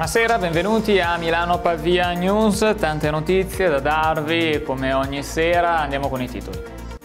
Buonasera, benvenuti a Milano Pavia News, tante notizie da darvi come ogni sera, andiamo con i titoli.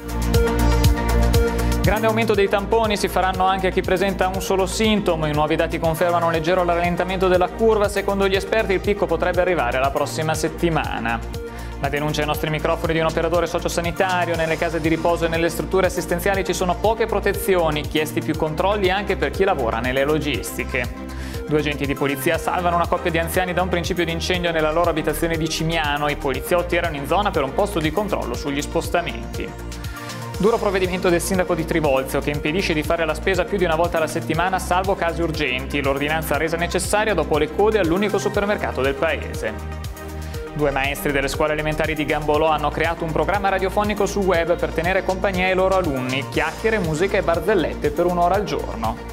Grande aumento dei tamponi si faranno anche a chi presenta un solo sintomo, i nuovi dati confermano un leggero rallentamento della curva, secondo gli esperti il picco potrebbe arrivare la prossima settimana. La denuncia ai nostri microfoni di un operatore sociosanitario: nelle case di riposo e nelle strutture assistenziali ci sono poche protezioni, chiesti più controlli anche per chi lavora nelle logistiche. 2 agenti di polizia salvano una coppia di anziani da un principio di incendio nella loro abitazione di Cimiano. I poliziotti erano in zona per un posto di controllo sugli spostamenti. Duro provvedimento del sindaco di Trivolzio che impedisce di fare la spesa più di una volta alla settimana salvo casi urgenti. L'ordinanza resa necessaria dopo le code all'unico supermercato del paese. 2 maestri delle scuole elementari di Gambolò hanno creato un programma radiofonico sul web per tenere compagnia ai loro alunni. Chiacchiere, musica e barzellette per un'ora al giorno.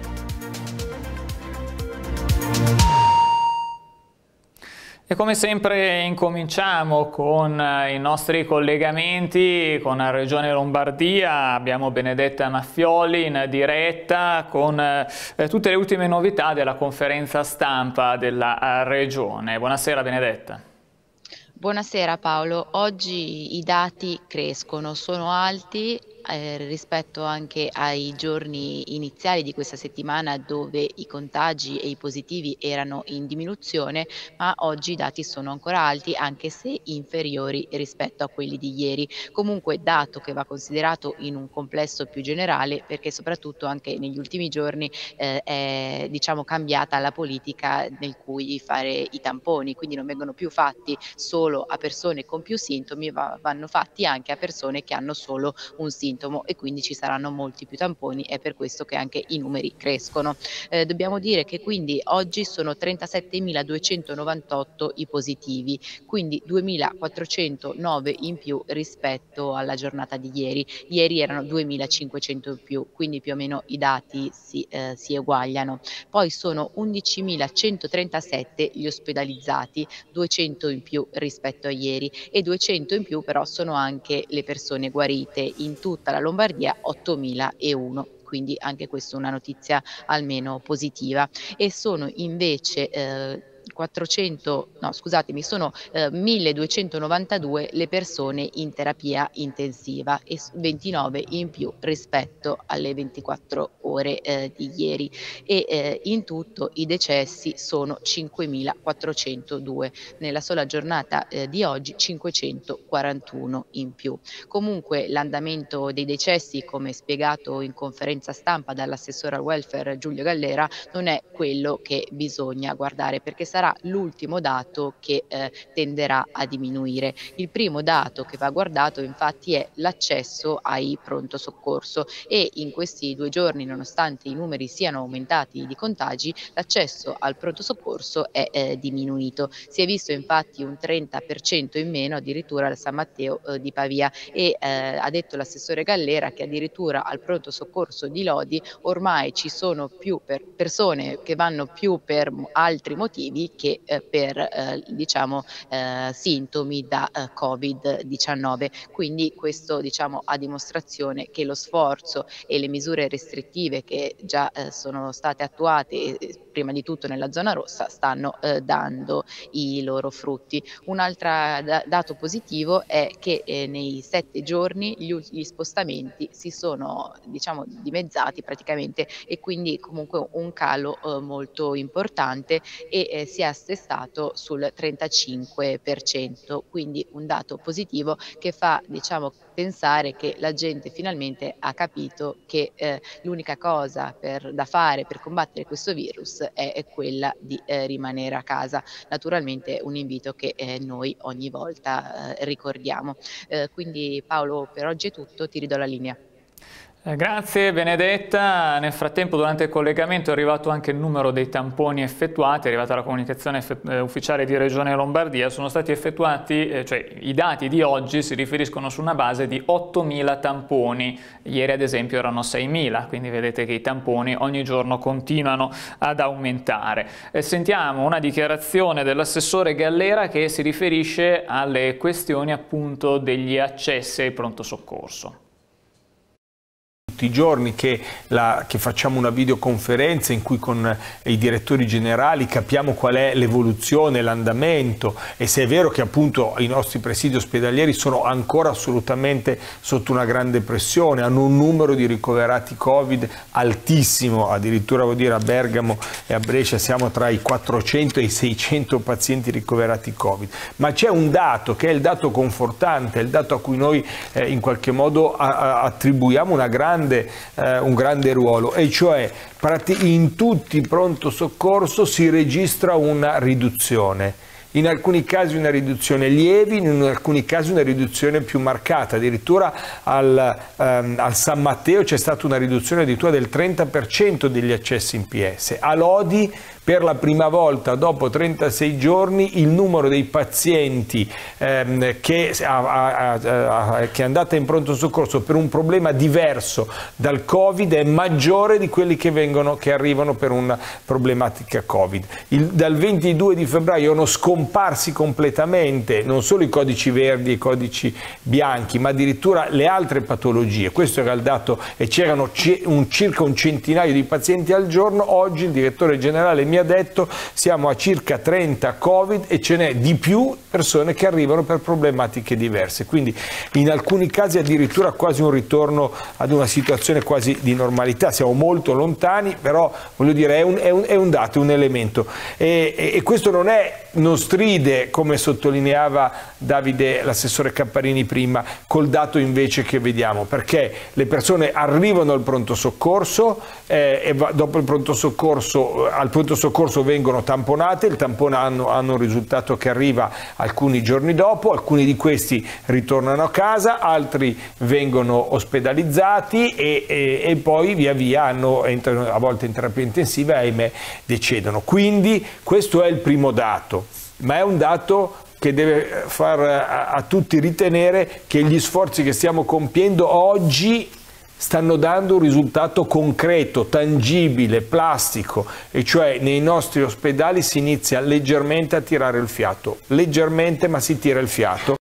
E come sempre incominciamo con i nostri collegamenti con la Regione Lombardia. Abbiamo Benedetta Maffioli in diretta con tutte le ultime novità della conferenza stampa della Regione. Buonasera Benedetta. Buonasera Paolo, oggi i dati crescono, sono alti rispetto anche ai giorni iniziali di questa settimana dove i contagi e i positivi erano in diminuzione, ma oggi i dati sono ancora alti anche se inferiori rispetto a quelli di ieri. Comunque dato che va considerato in un complesso più generale perché soprattutto anche negli ultimi giorni è cambiata la politica nel cui fare i tamponi, quindi non vengono più fatti solo a persone con più sintomi, vanno fatti anche a persone che hanno solo un sintomo e quindi ci saranno molti più tamponi, è per questo che anche i numeri crescono. Dobbiamo dire che quindi oggi sono 37.298 i positivi, quindi 2.409 in più rispetto alla giornata di ieri. Ieri erano 2.500 in più, quindi più o meno i dati si eguagliano. Poi sono 11.137 gli ospedalizzati, 200 in più rispetto a ieri e 200 in più però sono anche le persone guarite. In tutta la Lombardia 8.001. Quindi anche questa è una notizia almeno positiva. E sono invece 1.292 le persone in terapia intensiva e 29 in più rispetto alle 24 ore di ieri e in tutto i decessi sono 5.402. Nella sola giornata di oggi 541 in più. Comunque l'andamento dei decessi, come spiegato in conferenza stampa dall'assessore al welfare Giulio Gallera, non è quello che bisogna guardare perché sarà l'ultimo dato che tenderà a diminuire. Il primo dato che va guardato infatti è l'accesso ai pronto soccorso e in questi 2 giorni, nonostante i numeri siano aumentati di contagi, l'accesso al pronto soccorso è diminuito. Si è visto infatti un 30% in meno addirittura al San Matteo di Pavia e ha detto l'assessore Gallera che addirittura al pronto soccorso di Lodi ormai ci sono più persone che vanno più per altri motivi che per sintomi da Covid-19. Quindi questo a dimostrazione che lo sforzo e le misure restrittive che già sono state attuate prima di tutto nella zona rossa stanno dando i loro frutti. Un altro dato positivo è che nei 7 giorni gli spostamenti si sono dimezzati praticamente e quindi comunque un calo molto importante e si è assestato sul 35%, quindi un dato positivo che fa pensare che la gente finalmente ha capito che l'unica cosa da fare per combattere questo virus è quella di rimanere a casa. Naturalmente un invito che noi ogni volta ricordiamo. Quindi Paolo, per oggi è tutto, ti ridò la linea. Grazie Benedetta. Nel frattempo durante il collegamento è arrivato anche il numero dei tamponi effettuati, è arrivata la comunicazione ufficiale di Regione Lombardia, sono stati effettuati, i dati di oggi si riferiscono su una base di 8.000 tamponi, ieri ad esempio erano 6.000, quindi vedete che i tamponi ogni giorno continuano ad aumentare. Sentiamo una dichiarazione dell'assessore Gallera che si riferisce alle questioni appunto degli accessi ai pronto soccorso. tutti i giorni che facciamo una videoconferenza in cui con i direttori generali capiamo qual è l'evoluzione, l'andamento, e se è vero che appunto i nostri presidi ospedalieri sono ancora assolutamente sotto una grande pressione, hanno un numero di ricoverati Covid altissimo, addirittura vuol dire a Bergamo e a Brescia siamo tra i 400 e i 600 pazienti ricoverati Covid, ma c'è un dato che è il dato confortante, il dato a cui noi in qualche modo attribuiamo un grande ruolo, e cioè in tutti i pronto soccorso si registra una riduzione. In alcuni casi una riduzione lieve, in alcuni casi una riduzione più marcata, addirittura al San Matteo c'è stata una riduzione addirittura del 30% degli accessi in PS. A Lodi per la prima volta dopo 36 giorni il numero dei pazienti che è andata in pronto soccorso per un problema diverso dal Covid è maggiore di quelli che arrivano per una problematica Covid. Dal 22 di febbraio erano scomparsi completamente non solo i codici verdi e i codici bianchi, ma addirittura le altre patologie. Questo era il dato, e c'erano circa un centinaio di pazienti al giorno. Oggi il direttore generale mi ha detto siamo a circa 30 Covid e ce n'è di più persone che arrivano per problematiche diverse, quindi in alcuni casi addirittura quasi un ritorno ad una situazione quasi di normalità. Siamo molto lontani, però voglio dire è un dato, è un elemento, e questo non stride, come sottolineava Davide, l'assessore Capparini prima, col dato invece che vediamo, perché le persone arrivano al pronto soccorso e dopo il pronto soccorso, al pronto soccorso vengono tamponate, il tampone hanno un risultato che arriva alcuni giorni dopo, alcuni di questi ritornano a casa, altri vengono ospedalizzati e poi via via entrano a volte in terapia intensiva e ahimè decedono. Quindi questo è il primo dato, ma è un dato che deve far a tutti ritenere che gli sforzi che stiamo compiendo oggi stanno dando un risultato concreto, tangibile, plastico, e cioè nei nostri ospedali si inizia leggermente a tirare il fiato, leggermente, ma si tira il fiato.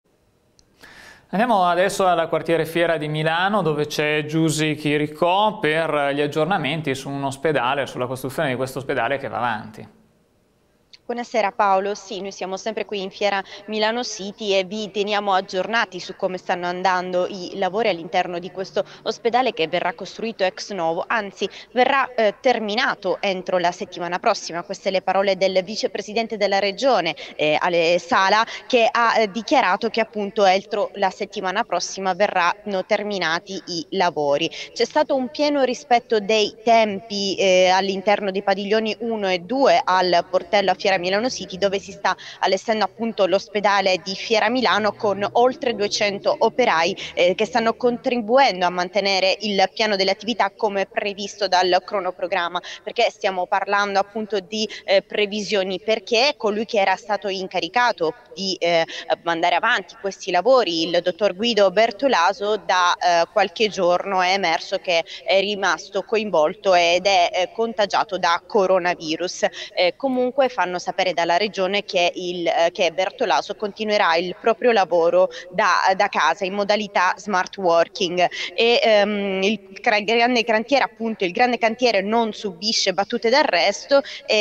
Andiamo adesso alla quartiere Fiera di Milano, dove c'è Giusy Chiricò per gli aggiornamenti su un ospedale, sulla costruzione di questo ospedale che va avanti. Buonasera Paolo, sì, noi siamo sempre qui in Fiera Milano City e vi teniamo aggiornati su come stanno andando i lavori all'interno di questo ospedale che verrà costruito ex novo, anzi verrà terminato entro la settimana prossima. Queste le parole del vicepresidente della regione Ale Sala, che ha dichiarato che appunto entro la settimana prossima verranno terminati i lavori. C'è stato un pieno rispetto dei tempi all'interno dei padiglioni 1 e 2 al portello a Fiera Milano City, dove si sta allestendo appunto l'ospedale di Fiera Milano con oltre 200 operai che stanno contribuendo a mantenere il piano delle attività come previsto dal cronoprogramma. Perché stiamo parlando appunto di previsioni? Perché colui che era stato incaricato di mandare avanti questi lavori, il dottor Guido Bertolaso, da qualche giorno è emerso che è rimasto coinvolto ed è contagiato da coronavirus. Comunque fanno sapere dalla regione che Bertolaso continuerà il proprio lavoro da casa in modalità smart working, e il grande cantiere, appunto il grande cantiere, non subisce battute d'arresto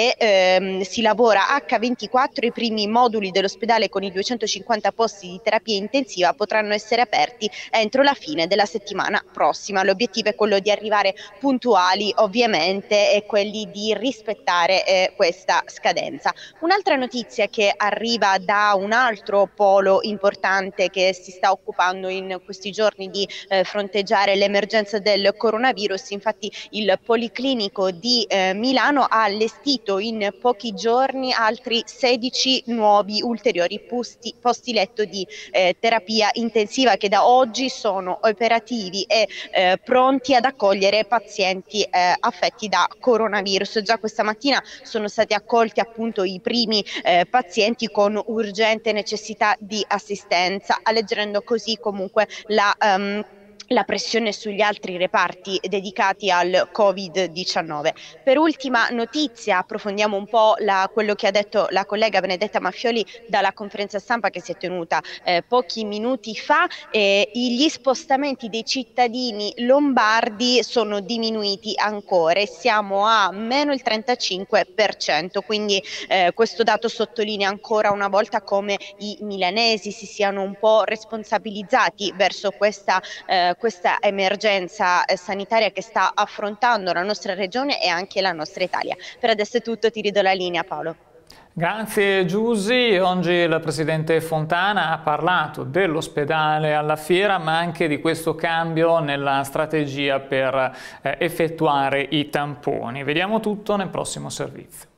e si lavora H24. I primi moduli dell'ospedale con i 250 posti di terapia intensiva potranno essere aperti entro la fine della settimana prossima. L'obiettivo è quello di arrivare puntuali, ovviamente, e quelli di rispettare questa scadenza. Un'altra notizia che arriva da un altro polo importante che si sta occupando in questi giorni di fronteggiare l'emergenza del coronavirus. Infatti il Policlinico di Milano ha allestito in pochi giorni altri 16 nuovi ulteriori posti letto di terapia intensiva, che da oggi sono operativi e pronti ad accogliere pazienti affetti da coronavirus. Già questa mattina sono stati accolti appunto i primi pazienti con urgente necessità di assistenza, alleggerendo così comunque la pressione sugli altri reparti dedicati al Covid-19. Per ultima notizia, approfondiamo un po' quello che ha detto la collega Benedetta Maffioli dalla conferenza stampa che si è tenuta pochi minuti fa. Gli spostamenti dei cittadini lombardi sono diminuiti ancora e siamo a meno il 35%, quindi questo dato sottolinea ancora una volta come i milanesi si siano un po' responsabilizzati verso questa emergenza sanitaria che sta affrontando la nostra regione e anche la nostra Italia. Per adesso è tutto, ti ridò la linea, Paolo. Grazie Giusy. Oggi il Presidente Fontana ha parlato dell'ospedale alla Fiera, ma anche di questo cambio nella strategia per effettuare i tamponi. Vediamo tutto nel prossimo servizio.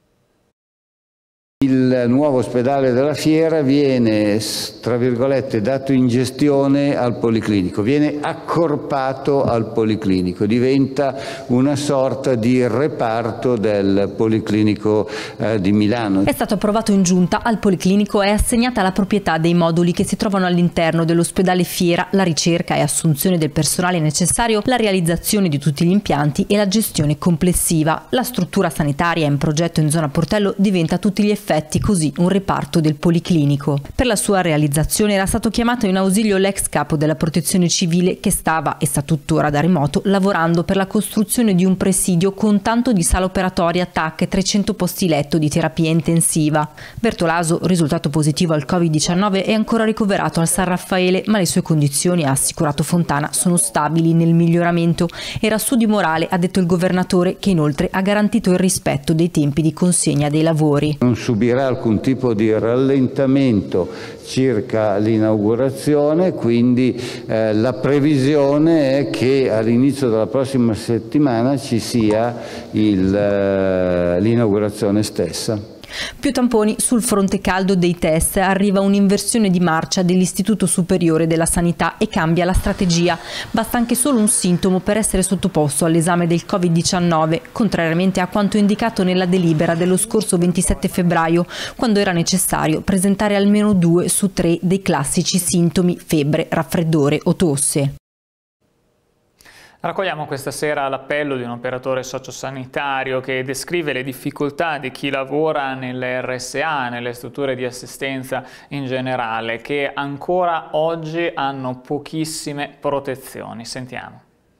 Il nuovo ospedale della Fiera viene, tra virgolette, dato in gestione al Policlinico, viene accorpato al Policlinico, diventa una sorta di reparto del Policlinico di Milano. È stato approvato in giunta, al Policlinico è assegnata la proprietà dei moduli che si trovano all'interno dell'ospedale Fiera, la ricerca e assunzione del personale necessario, la realizzazione di tutti gli impianti e la gestione complessiva. La struttura sanitaria in progetto in zona Portello diventa a tutti gli effetti così un reparto del Policlinico. Per la sua realizzazione era stato chiamato in ausilio l'ex capo della Protezione Civile che stava e sta tuttora da remoto lavorando per la costruzione di un presidio con tanto di sala operatoria, TAC e 300 posti letto di terapia intensiva. Bertolaso, risultato positivo al Covid-19, è ancora ricoverato al San Raffaele, ma le sue condizioni, ha assicurato Fontana, sono stabili nel miglioramento. Era su di morale, ha detto il governatore, che inoltre ha garantito il rispetto dei tempi di consegna dei lavori. Non subirà alcun tipo di rallentamento circa l'inaugurazione, quindi la previsione è che all'inizio della prossima settimana ci sia l'inaugurazione stessa. Più tamponi sul fronte caldo dei test, arriva un'inversione di marcia dell'Istituto Superiore della Sanità e cambia la strategia. Basta anche solo un sintomo per essere sottoposto all'esame del Covid-19, contrariamente a quanto indicato nella delibera dello scorso 27 febbraio, quando era necessario presentare almeno 2 su 3 dei classici sintomi: febbre, raffreddore o tosse. Raccogliamo questa sera l'appello di un operatore sociosanitario che descrive le difficoltà di chi lavora nelle RSA, nelle strutture di assistenza in generale, che ancora oggi hanno pochissime protezioni. Sentiamo.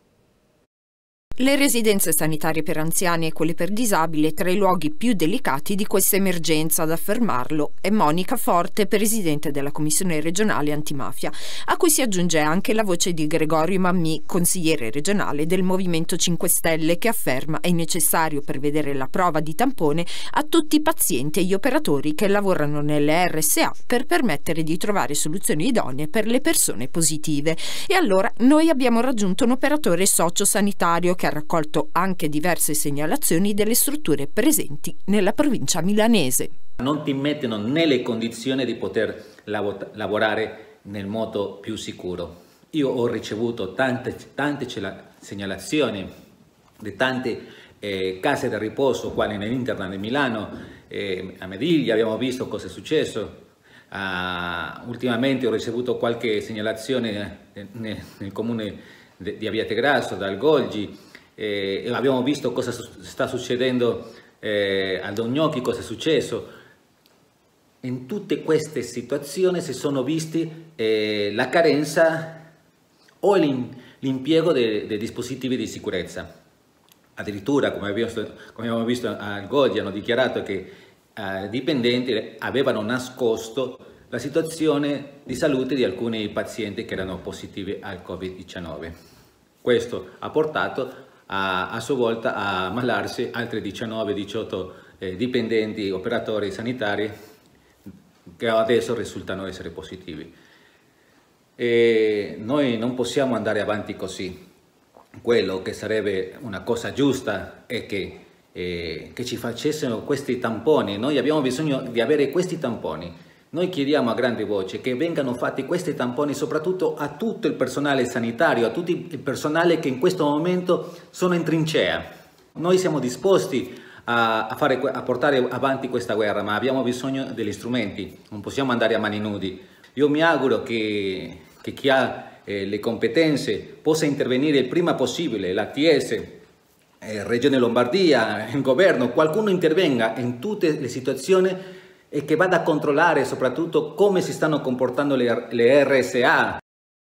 Le residenze sanitarie per anziani e quelle per disabili tra i luoghi più delicati di questa emergenza, ad affermarlo è Monica Forte, presidente della Commissione regionale antimafia, a cui si aggiunge anche la voce di Gregorio Mammì, consigliere regionale del Movimento 5 Stelle, che afferma è necessario prevedere la prova di tampone a tutti i pazienti e gli operatori che lavorano nelle RSA per permettere di trovare soluzioni idonee per le persone positive. E allora noi abbiamo raggiunto un operatore sociosanitario che ha raccolto anche diverse segnalazioni delle strutture presenti nella provincia milanese. Non ti mettono nelle condizioni di poter lavorare nel modo più sicuro. Io ho ricevuto tante segnalazioni di tante case da riposo, quali nell'Interland di Milano, a Mediglia abbiamo visto cosa è successo. Ultimamente ho ricevuto qualche segnalazione nel comune di Abbiategrasso, dal Golgi. Abbiamo visto cosa sta succedendo al Don Gnocchi, cosa è successo. In tutte queste situazioni si sono visti la carenza o l'impiego dei dispositivi di sicurezza. Addirittura, come abbiamo visto al Golgi, hanno dichiarato che i dipendenti avevano nascosto la situazione di salute di alcuni pazienti che erano positivi al Covid-19. Questo ha portato a sua volta a ammalarsi altri 19-18 dipendenti, operatori sanitari che adesso risultano essere positivi. E noi non possiamo andare avanti così. Quello che sarebbe una cosa giusta è che ci facessero questi tamponi. Noi abbiamo bisogno di avere questi tamponi. Noi chiediamo a grande voce che vengano fatti questi tamponi soprattutto a tutto il personale sanitario, a tutto il personale che in questo momento sono in trincea. Noi siamo disposti a portare avanti questa guerra, ma abbiamo bisogno degli strumenti, non possiamo andare a mani nudi. Io mi auguro che chi ha le competenze, possa intervenire il prima possibile l'ATS, Regione Lombardia, il governo, qualcuno intervenga in tutte le situazioni e che vada a controllare soprattutto come si stanno comportando le RSA.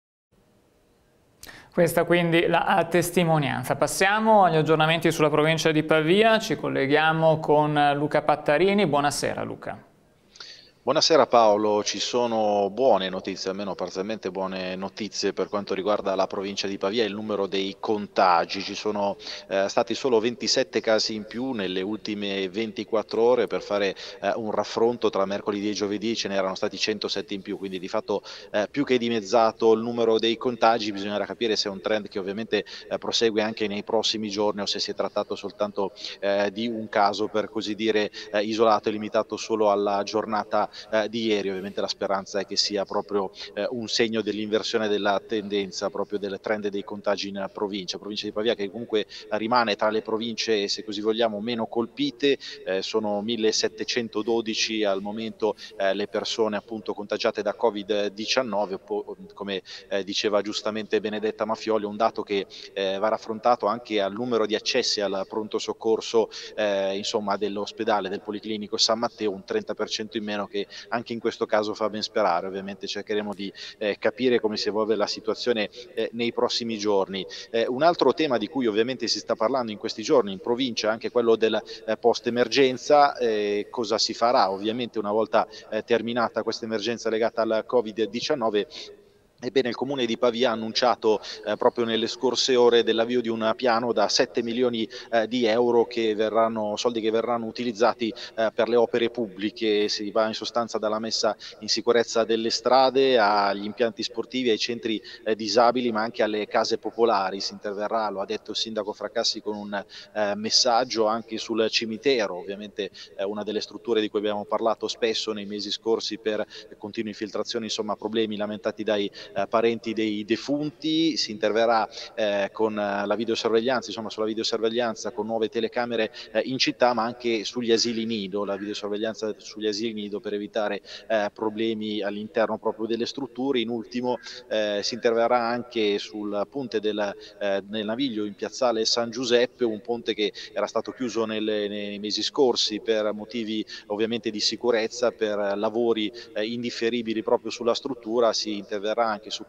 Questa quindi la testimonianza. Passiamo agli aggiornamenti sulla provincia di Pavia, ci colleghiamo con Luca Pattarini. Buonasera Luca. Buonasera Paolo, ci sono buone notizie, almeno parzialmente buone notizie per quanto riguarda la provincia di Pavia e il numero dei contagi. Ci sono stati solo 27 casi in più nelle ultime 24 ore, per fare un raffronto tra mercoledì e giovedì ce n'erano stati 107 in più, quindi di fatto più che dimezzato il numero dei contagi. Bisognerà capire se è un trend che ovviamente prosegue anche nei prossimi giorni o se si è trattato soltanto di un caso, per così dire, isolato e limitato solo alla giornata di ieri. Ovviamente la speranza è che sia proprio un segno dell'inversione della tendenza, proprio del trend dei contagi in provincia di Pavia, che comunque rimane tra le province, se così vogliamo, meno colpite. Sono 1712 al momento le persone appunto contagiate da Covid-19, come diceva giustamente Benedetta Mafioli, un dato che va raffrontato anche al numero di accessi al pronto soccorso insomma dell'ospedale del Policlinico San Matteo, un 30% in meno, che anche in questo caso fa ben sperare. Ovviamente cercheremo di capire come si evolve la situazione nei prossimi giorni. Un altro tema di cui ovviamente si sta parlando in questi giorni in provincia è anche quello del post-emergenza. Cosa si farà ovviamente una volta terminata questa emergenza legata al Covid-19? Ebbene, il Comune di Pavia ha annunciato proprio nelle scorse ore dell'avvio di un piano da 7 milioni di euro, soldi che verranno utilizzati per le opere pubbliche. Si va in sostanza dalla messa in sicurezza delle strade agli impianti sportivi, ai centri disabili, ma anche alle case popolari. Si interverrà, lo ha detto il sindaco Fracassi, con un messaggio anche sul cimitero, ovviamente una delle strutture di cui abbiamo parlato spesso nei mesi scorsi per continue infiltrazioni, insomma problemi lamentati dai parenti dei defunti. Si interverrà con la videosorveglianza, insomma sulla videosorveglianza con nuove telecamere in città, ma anche sugli asili nido, la videosorveglianza sugli asili nido per evitare problemi all'interno proprio delle strutture. In ultimo si interverrà anche sul ponte del Naviglio in piazzale San Giuseppe, un ponte che era stato chiuso nei mesi scorsi per motivi ovviamente di sicurezza, per lavori indifferibili proprio sulla struttura. Si interverrà anche su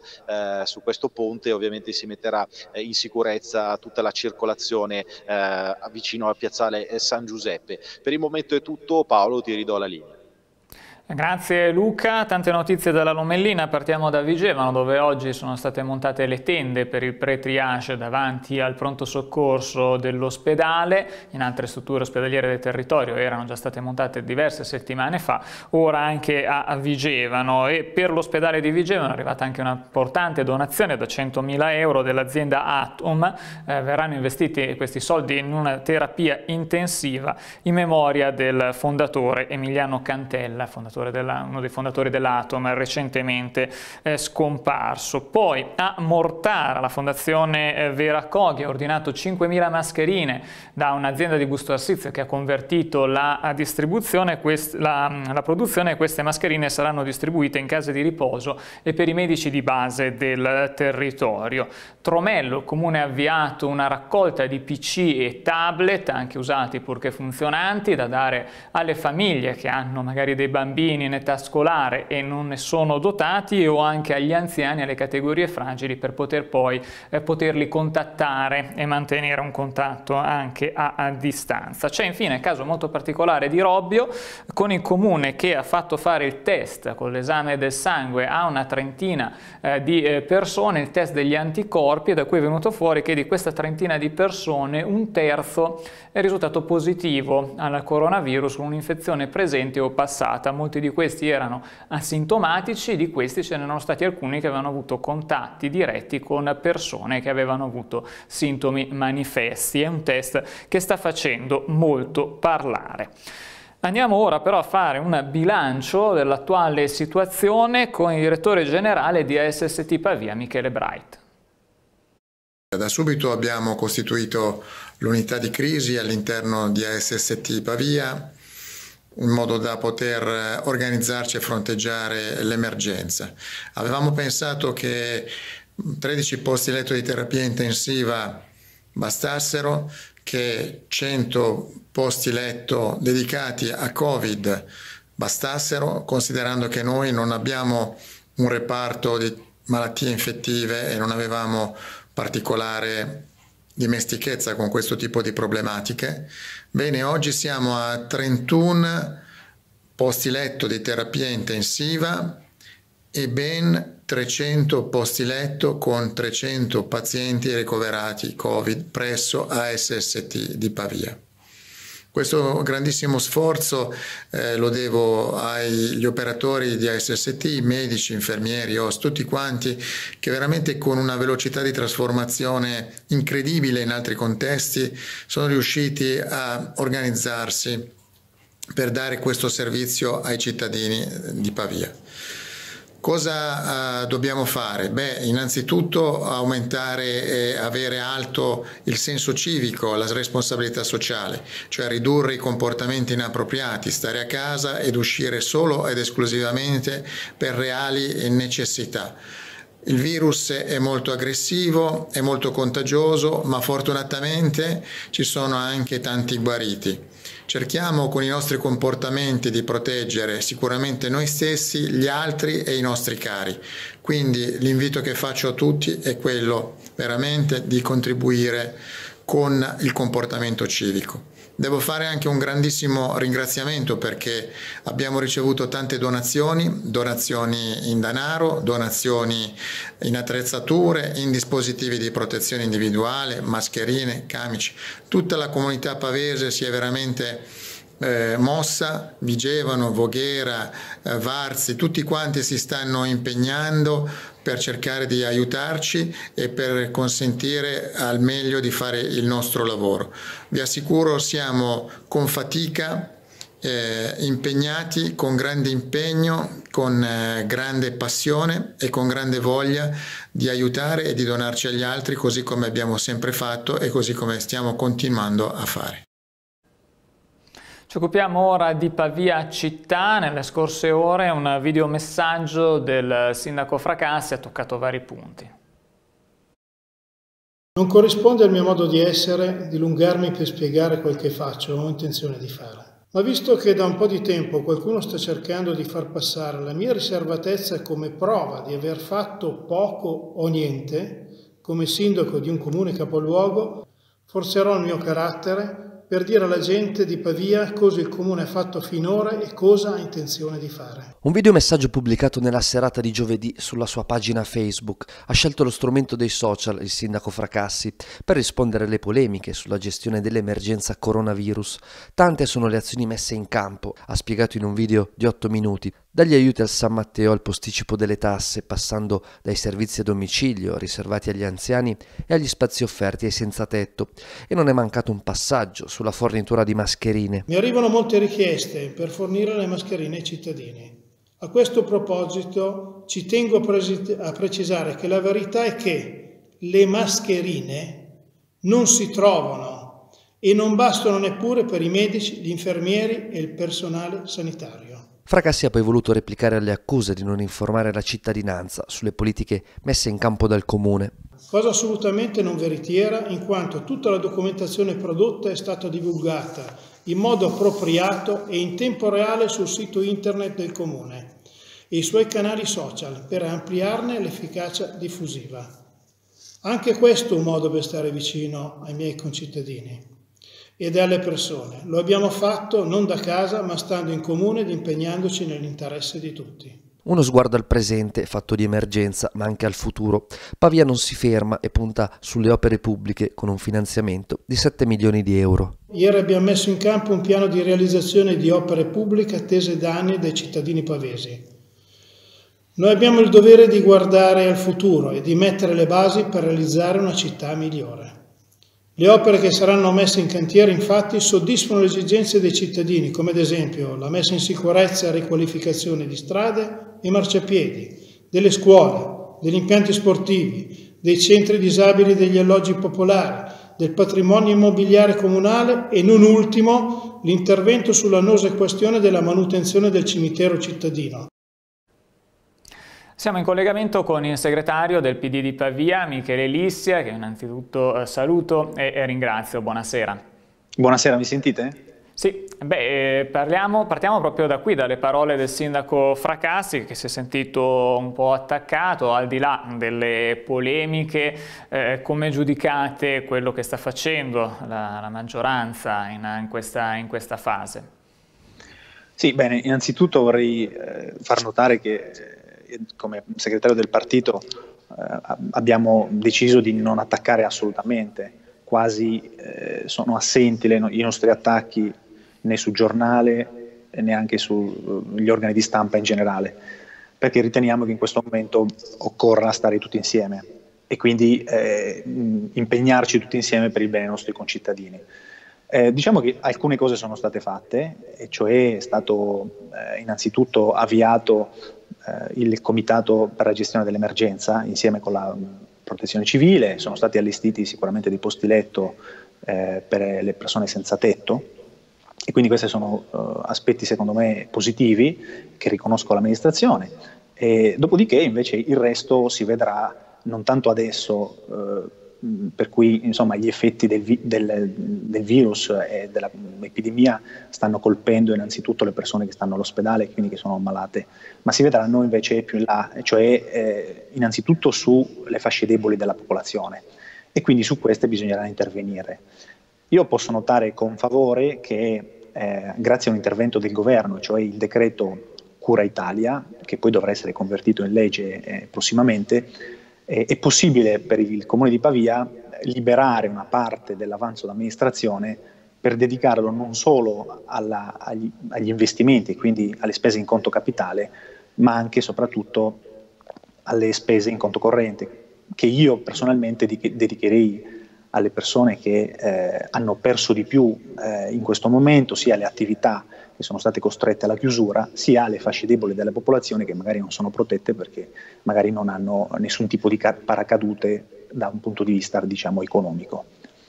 questo ponte, ovviamente si metterà in sicurezza tutta la circolazione vicino al piazzale San Giuseppe. Per il momento è tutto, Paolo, ti ridò la linea. Grazie Luca, tante notizie dalla Lomellina. Partiamo da Vigevano, dove oggi sono state montate le tende per il pre-triage davanti al pronto soccorso dell'ospedale. In altre strutture ospedaliere del territorio erano già state montate diverse settimane fa, ora anche a Vigevano. E per l'ospedale di Vigevano è arrivata anche una importante donazione da 100.000 euro dell'azienda Atom. Verranno investiti questi soldi in una terapia intensiva in memoria del fondatore Emiliano Cantella, uno dei fondatori dell'Atom, recentemente scomparso. Poi a Mortara la fondazione Vera Coghi ha ordinato 5.000 mascherine da un'azienda di Busto Arsizio che ha convertito la distribuzione, la produzione. Queste mascherine saranno distribuite in case di riposo e per i medici di base del territorio. Tromello, il comune ha avviato una raccolta di PC e tablet, anche usati purché funzionanti, da dare alle famiglie che hanno magari dei bambini in età scolare e non ne sono dotati, o anche agli anziani, alle categorie fragili, per poterli contattare e mantenere un contatto anche a distanza. C'è infine il caso molto particolare di Robbio, con il comune che ha fatto fare il test con l'esame del sangue a una trentina di persone, il test degli anticorpi, da cui è venuto fuori che di questa trentina di persone un terzo è risultato positivo al coronavirus, con un'infezione presente o passata. Molti di questi erano asintomatici, di questi ce ne erano stati alcuni che avevano avuto contatti diretti con persone che avevano avuto sintomi manifesti. È un test che sta facendo molto parlare. Andiamo ora però a fare un bilancio dell'attuale situazione con il direttore generale di ASST Pavia, Michele Bright. Da subito abbiamo costituito l'unità di crisi all'interno di ASST Pavia, in modo da poter organizzarci e fronteggiare l'emergenza. Avevamo pensato che 13 posti letto di terapia intensiva bastassero, che 100 posti letto dedicati a Covid bastassero, considerando che noi non abbiamo un reparto di malattie infettive e non avevamo particolare dimestichezza con questo tipo di problematiche. Bene, oggi siamo a 31 posti letto di terapia intensiva e ben 300 posti letto con 300 pazienti ricoverati Covid presso ASST di Pavia. Questo grandissimo sforzo lo devo agli operatori di ASST, i medici, infermieri, OS, tutti quanti che veramente con una velocità di trasformazione incredibile in altri contesti sono riusciti a organizzarsi per dare questo servizio ai cittadini di Pavia. Cosa dobbiamo fare? Beh, innanzitutto aumentare e avere alto il senso civico, la responsabilità sociale, cioè ridurre i comportamenti inappropriati, stare a casa ed uscire solo ed esclusivamente per reali necessità. Il virus è molto aggressivo, è molto contagioso, ma fortunatamente ci sono anche tanti guariti. Cerchiamo con i nostri comportamenti di proteggere sicuramente noi stessi, gli altri e i nostri cari. Quindi l'invito che faccio a tutti è quello veramente di contribuire con il comportamento civico. Devo fare anche un grandissimo ringraziamento perché abbiamo ricevuto tante donazioni in denaro, donazioni in attrezzature, in dispositivi di protezione individuale, mascherine, camici. Tutta la comunità pavese si è veramente mossa, Vigevano, Voghera, Varzi, tutti quanti si stanno impegnando per cercare di aiutarci e per consentire al meglio di fare il nostro lavoro. Vi assicuro siamo con fatica, impegnati, con grande impegno, con grande passione e con grande voglia di aiutare e di donarci agli altri così come abbiamo sempre fatto e così come stiamo continuando a fare. Ci occupiamo ora di Pavia città. Nelle scorse ore un videomessaggio del sindaco Fracassi ha toccato vari punti. Non corrisponde al mio modo di essere dilungarmi per spiegare quel che faccio o ho intenzione di fare. Ma visto che da un po' di tempo qualcuno sta cercando di far passare la mia riservatezza come prova di aver fatto poco o niente, come sindaco di un comune capoluogo, forzerò il mio carattere per dire alla gente di Pavia cosa il comune ha fatto finora e cosa ha intenzione di fare. Un videomessaggio pubblicato nella serata di giovedì sulla sua pagina Facebook ha scelto lo strumento dei social, il sindaco Fracassi, per rispondere alle polemiche sulla gestione dell'emergenza coronavirus. Tante sono le azioni messe in campo, ha spiegato in un video di 8 minuti, dagli aiuti al San Matteo al posticipo delle tasse, passando dai servizi a domicilio riservati agli anziani e agli spazi offerti ai senza tetto. E non è mancato un passaggio sulla fornitura di mascherine. Mi arrivano molte richieste per fornire le mascherine ai cittadini. A questo proposito ci tengo a precisare che la verità è che le mascherine non si trovano e non bastano neppure per i medici, gli infermieri e il personale sanitario. Fracassi ha poi voluto replicare alle accuse di non informare la cittadinanza sulle politiche messe in campo dal comune. Cosa assolutamente non veritiera, in quanto tutta la documentazione prodotta è stata divulgata in modo appropriato e in tempo reale sul sito internet del comune e i suoi canali social per ampliarne l'efficacia diffusiva. Anche questo è un modo per stare vicino ai miei concittadini ed alle persone. Lo abbiamo fatto non da casa, ma stando in comune ed impegnandoci nell'interesse di tutti. Uno sguardo al presente, fatto di emergenza, ma anche al futuro. Pavia non si ferma e punta sulle opere pubbliche con un finanziamento di 7 milioni di euro. Ieri abbiamo messo in campo un piano di realizzazione di opere pubbliche attese da anni dai cittadini pavesi. Noi abbiamo il dovere di guardare al futuro e di mettere le basi per realizzare una città migliore. Le opere che saranno messe in cantiere infatti soddisfano le esigenze dei cittadini, come ad esempio la messa in sicurezza e riqualificazione di strade e marciapiedi, delle scuole, degli impianti sportivi, dei centri disabili e degli alloggi popolari, del patrimonio immobiliare comunale e non ultimo l'intervento sull'annosa questione della manutenzione del cimitero cittadino. Siamo in collegamento con il segretario del PD di Pavia, Michele Lissia, che innanzitutto saluto e ringrazio. Buonasera. Buonasera, mi sentite? Sì, partiamo proprio da qui, dalle parole del sindaco Fracassi, che si è sentito un po' attaccato, al di là delle polemiche. Come giudicate quello che sta facendo la maggioranza in questa fase? Sì, bene, innanzitutto vorrei far notare che come segretario del partito abbiamo deciso di non attaccare assolutamente, quasi sono assenti i nostri attacchi né sul giornale e neanche sugli organi di stampa in generale, perché riteniamo che in questo momento occorra stare tutti insieme e quindi impegnarci tutti insieme per il bene dei nostri concittadini. Diciamo che alcune cose sono state fatte, e cioè è stato innanzitutto avviato il comitato per la gestione dell'emergenza insieme con la protezione civile, sono stati allestiti sicuramente dei posti letto per le persone senza tetto. E quindi questi sono aspetti secondo me positivi che riconosco all'amministrazione. Dopodiché invece il resto si vedrà non tanto adesso, per cui insomma gli effetti del virus e dell'epidemia stanno colpendo innanzitutto le persone che stanno all'ospedale e quindi che sono ammalate, ma si vedranno invece più in là, cioè innanzitutto sulle fasce deboli della popolazione, e quindi su queste bisognerà intervenire. Io posso notare con favore che grazie a un intervento del governo, cioè il decreto Cura Italia, che poi dovrà essere convertito in legge prossimamente, è possibile per il Comune di Pavia liberare una parte dell'avanzo d'amministrazione per dedicarlo non solo agli investimenti, quindi alle spese in conto capitale, ma anche e soprattutto alle spese in conto corrente, che io personalmente dedicherei alle persone che hanno perso di più in questo momento, sia alle attività che sono state costrette alla chiusura, sia alle fasce deboli della popolazione che magari non sono protette perché magari non hanno nessun tipo di paracadute da un punto di vista, diciamo, economico.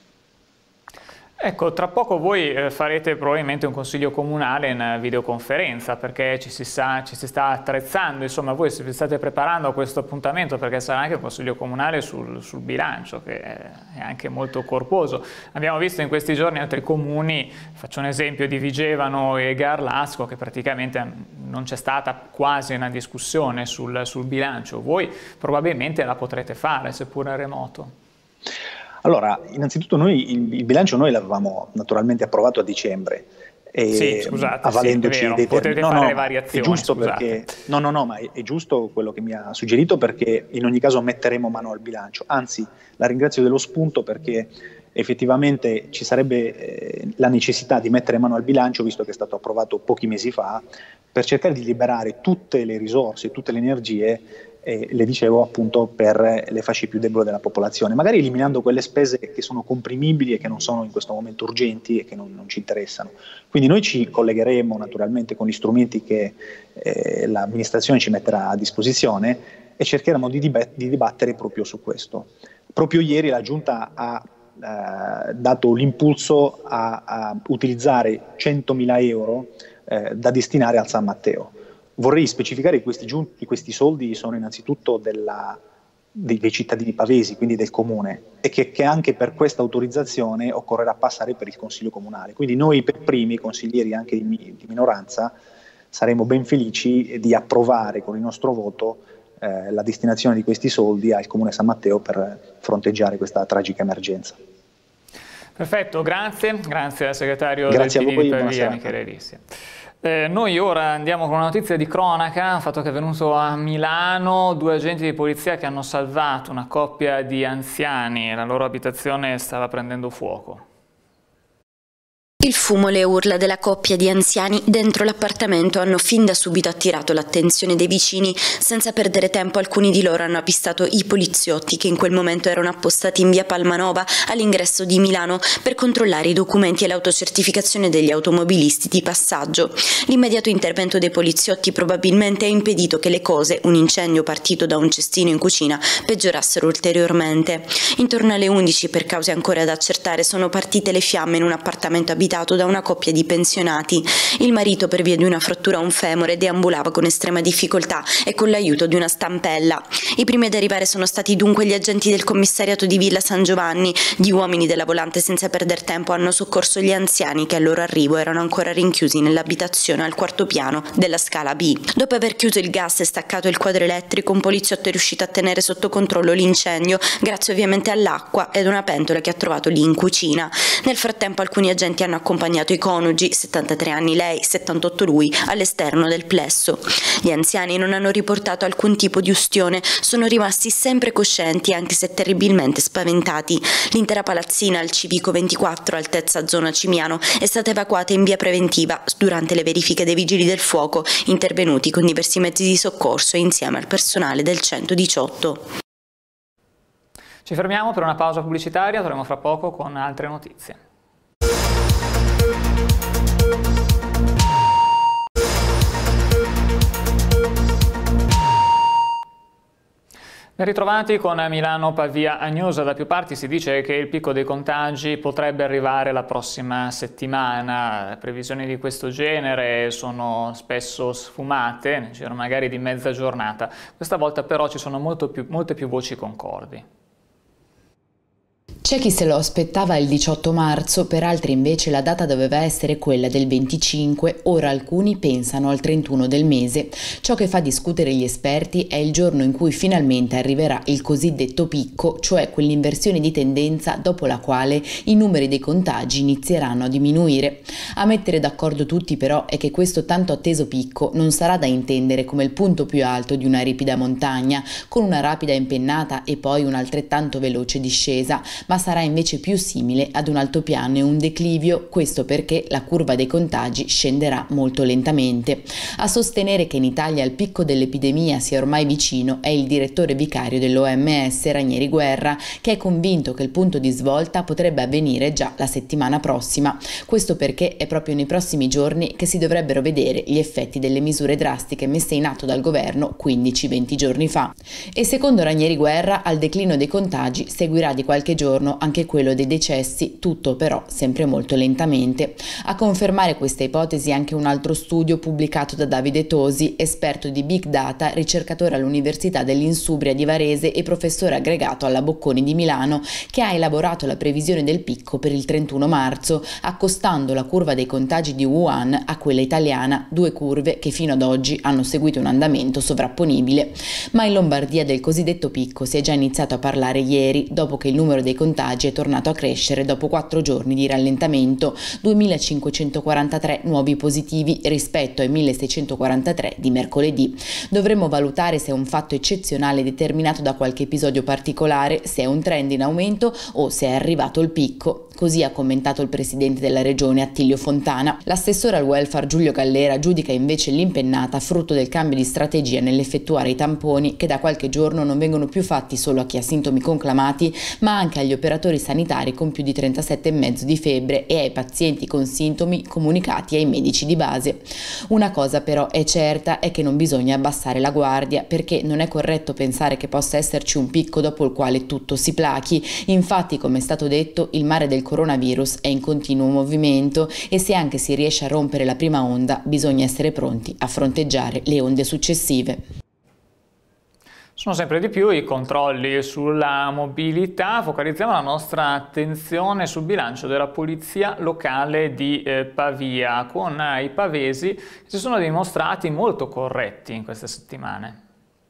Ecco, tra poco voi farete probabilmente un consiglio comunale in videoconferenza, perché ci si sta attrezzando, insomma voi vi state preparando a questo appuntamento, perché sarà anche un consiglio comunale sul bilancio, che è anche molto corposo. Abbiamo visto in questi giorni altri comuni, faccio un esempio di Vigevano e Garlasco, che praticamente non c'è stata quasi una discussione sul bilancio. Voi probabilmente la potrete fare, seppur in remoto. Allora, innanzitutto noi il bilancio l'avevamo naturalmente approvato a dicembre. Sì, scusate, avvalendoci dei potete fare le variazioni. È giusto perché, ma è giusto quello che mi ha suggerito, perché in ogni caso metteremo mano al bilancio. Anzi, la ringrazio dello spunto, perché effettivamente ci sarebbe la necessità di mettere mano al bilancio, visto che è stato approvato pochi mesi fa, per cercare di liberare tutte le risorse, tutte le energie, le dicevo appunto, per le fasce più deboli della popolazione, magari eliminando quelle spese che sono comprimibili e che non sono in questo momento urgenti e che non ci interessano. Quindi noi ci collegheremo naturalmente con gli strumenti che l'amministrazione ci metterà a disposizione e cercheremo di dibattere proprio su questo. Proprio ieri la Giunta ha dato l'impulso a utilizzare 100.000 euro da destinare al San Matteo. Vorrei specificare che questi soldi sono innanzitutto dei cittadini pavesi, quindi del comune, e che anche per questa autorizzazione occorrerà passare per il Consiglio Comunale. Quindi noi per primi, consiglieri anche di minoranza, saremo ben felici di approvare con il nostro voto la destinazione di questi soldi al Comune San Matteo per fronteggiare questa tragica emergenza. Perfetto, grazie al segretario del PD di Pavia, Michele Lissia. Noi ora andiamo con una notizia di cronaca, un fatto che è avvenuto a Milano: 2 agenti di polizia che hanno salvato una coppia di anziani, la loro abitazione stava prendendo fuoco. Il fumo e le urla della coppia di anziani dentro l'appartamento hanno fin da subito attirato l'attenzione dei vicini. Senza perdere tempo, alcuni di loro hanno avvistato i poliziotti che in quel momento erano appostati in via Palmanova all'ingresso di Milano per controllare i documenti e l'autocertificazione degli automobilisti di passaggio. L'immediato intervento dei poliziotti probabilmente ha impedito che le cose, un incendio partito da un cestino in cucina, peggiorassero ulteriormente. Intorno alle 11, per cause ancora da accertare, sono partite le fiamme in un appartamento abitato da una coppia di pensionati. Il marito, per via di una frattura a un femore, deambulava con estrema difficoltà e con l'aiuto di una stampella. I primi ad arrivare sono stati dunque gli agenti del commissariato di Villa San Giovanni. Gli uomini della volante, senza perder tempo, hanno soccorso gli anziani che al loro arrivo erano ancora rinchiusi nell'abitazione al quarto piano della scala B. Dopo aver chiuso il gas e staccato il quadro elettrico, un poliziotto è riuscito a tenere sotto controllo l'incendio, grazie ovviamente all'acqua ed una pentola che ha trovato lì in cucina. Nel frattempo alcuni agenti hanno accompagnato i coniugi, 73 anni lei, 78 lui, all'esterno del plesso. Gli anziani non hanno riportato alcun tipo di ustione, sono rimasti sempre coscienti anche se terribilmente spaventati. L'intera palazzina al Civico 24, altezza zona Cimiano, è stata evacuata in via preventiva durante le verifiche dei vigili del fuoco, intervenuti con diversi mezzi di soccorso insieme al personale del 118. Ci fermiamo per una pausa pubblicitaria, torneremo fra poco con altre notizie. Ben ritrovati con Milano Pavia News. Da più parti si dice che il picco dei contagi potrebbe arrivare la prossima settimana. Previsioni di questo genere sono spesso sfumate, nel giro magari di mezza giornata. Questa volta però ci sono molte più voci concordi. C'è chi se lo aspettava il 18 marzo, per altri invece la data doveva essere quella del 25, ora alcuni pensano al 31 del mese. Ciò che fa discutere gli esperti è il giorno in cui finalmente arriverà il cosiddetto picco, cioè quell'inversione di tendenza dopo la quale i numeri dei contagi inizieranno a diminuire. A mettere d'accordo tutti però è che questo tanto atteso picco non sarà da intendere come il punto più alto di una ripida montagna, con una rapida impennata e poi un'altrettanto veloce discesa, ma sarà invece più simile ad un altopiano e un declivio, questo perché la curva dei contagi scenderà molto lentamente. A sostenere che in Italia il picco dell'epidemia sia ormai vicino è il direttore vicario dell'OMS Ranieri Guerra, che è convinto che il punto di svolta potrebbe avvenire già la settimana prossima. Questo perché è proprio nei prossimi giorni che si dovrebbero vedere gli effetti delle misure drastiche messe in atto dal governo 15-20 giorni fa. E secondo Ranieri Guerra al declino dei contagi seguirà di qualche giorno anche quello dei decessi, tutto però sempre molto lentamente. A confermare questa ipotesi anche un altro studio pubblicato da Davide Tosi, esperto di Big Data, ricercatore all'Università dell'Insubria di Varese e professore aggregato alla Bocconi di Milano, che ha elaborato la previsione del picco per il 31 marzo, accostando la curva dei contagi di Wuhan a quella italiana, due curve che fino ad oggi hanno seguito un andamento sovrapponibile. Ma in Lombardia del cosiddetto picco si è già iniziato a parlare ieri, dopo che il numero dei contagi è tornato a crescere dopo 4 giorni di rallentamento, 2.543 nuovi positivi rispetto ai 1.643 di mercoledì. Dovremmo valutare se è un fatto eccezionale determinato da qualche episodio particolare, se è un trend in aumento o se è arrivato il picco. Così ha commentato il presidente della regione Attilio Fontana. L'assessore al welfare Giulio Gallera giudica invece l'impennata frutto del cambio di strategia nell'effettuare i tamponi che da qualche giorno non vengono più fatti solo a chi ha sintomi conclamati, ma anche agli operatori sanitari con più di 37,5 di febbre e ai pazienti con sintomi comunicati ai medici di base. Una cosa però è certa, è che non bisogna abbassare la guardia, perché non è corretto pensare che possa esserci un picco dopo il quale tutto si plachi. Infatti, come è stato detto, il mare del coronavirus è in continuo movimento e se anche si riesce a rompere la prima onda, bisogna essere pronti a fronteggiare le onde successive. Sono sempre di più i controlli sulla mobilità. Focalizziamo la nostra attenzione sul bilancio della Polizia Locale di Pavia, con i pavesi che si sono dimostrati molto corretti in queste settimane.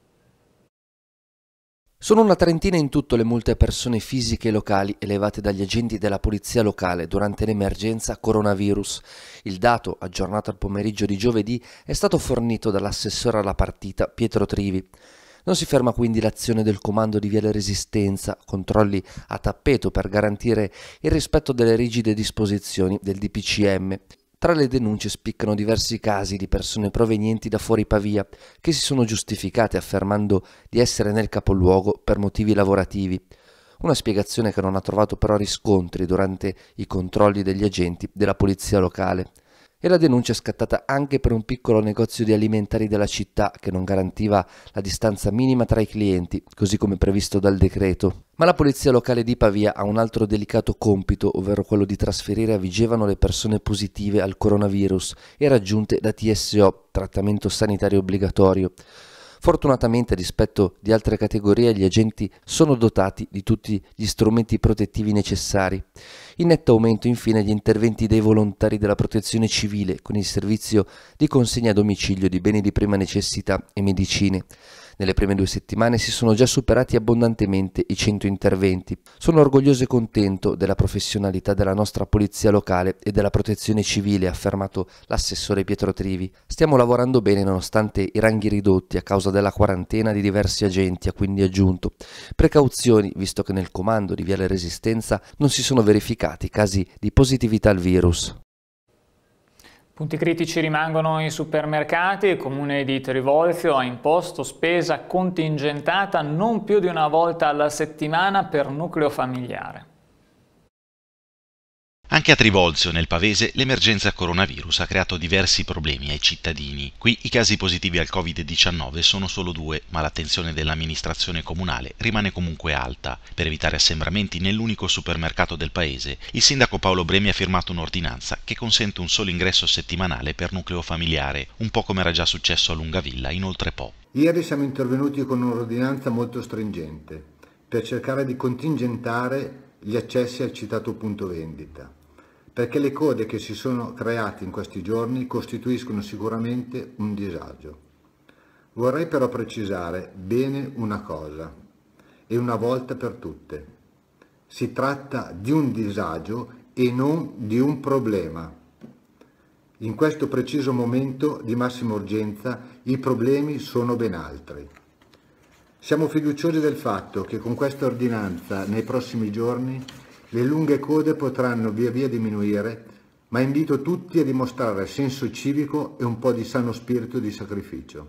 Sono una trentina in tutto le multe a persone fisiche e locali elevate dagli agenti della Polizia Locale durante l'emergenza coronavirus. Il dato, aggiornato al pomeriggio di giovedì, è stato fornito dall'assessore alla partita Pietro Trivi. Non si ferma quindi l'azione del comando di Viale Resistenza, controlli a tappeto per garantire il rispetto delle rigide disposizioni del DPCM. Tra le denunce spiccano diversi casi di persone provenienti da fuori Pavia che si sono giustificate affermando di essere nel capoluogo per motivi lavorativi. Una spiegazione che non ha trovato però riscontri durante i controlli degli agenti della polizia locale. E la denuncia è scattata anche per un piccolo negozio di alimentari della città che non garantiva la distanza minima tra i clienti, così come previsto dal decreto. Ma la polizia locale di Pavia ha un altro delicato compito, ovvero quello di trasferire a Vigevano le persone positive al coronavirus e raggiunte da TSO, trattamento sanitario obbligatorio. Fortunatamente, rispetto di altre categorie, gli agenti sono dotati di tutti gli strumenti protettivi necessari. In netto aumento, infine, gli interventi dei volontari della protezione civile con il servizio di consegna a domicilio di beni di prima necessità e medicine. Nelle prime 2 settimane si sono già superati abbondantemente i 100 interventi. Sono orgoglioso e contento della professionalità della nostra polizia locale e della protezione civile, ha affermato l'assessore Pietro Trivi. Stiamo lavorando bene nonostante i ranghi ridotti a causa della quarantena di diversi agenti, ha quindi aggiunto. Precauzioni, visto che nel comando di Viale Resistenza non si sono verificati casi di positività al virus. Punti critici rimangono i supermercati. Il comune di Trivolzio ha imposto spesa contingentata non più di una volta alla settimana per nucleo familiare. Anche a Trivolzio, nel Pavese, l'emergenza coronavirus ha creato diversi problemi ai cittadini. Qui i casi positivi al Covid-19 sono solo 2, ma l'attenzione dell'amministrazione comunale rimane comunque alta. Per evitare assembramenti nell'unico supermercato del paese, il sindaco Paolo Bremi ha firmato un'ordinanza che consente un solo ingresso settimanale per nucleo familiare, un po' come era già successo a Lungavilla in Oltrepo. Ieri siamo intervenuti con un'ordinanza molto stringente per cercare di contingentare gli accessi al citato punto vendita, perché le code che si sono create in questi giorni costituiscono sicuramente un disagio. Vorrei però precisare bene una cosa, e una volta per tutte. Si tratta di un disagio e non di un problema. In questo preciso momento di massima urgenza i problemi sono ben altri. Siamo fiduciosi del fatto che con questa ordinanza nei prossimi giorni le lunghe code potranno via via diminuire, ma invito tutti a dimostrare senso civico e un po' di sano spirito di sacrificio.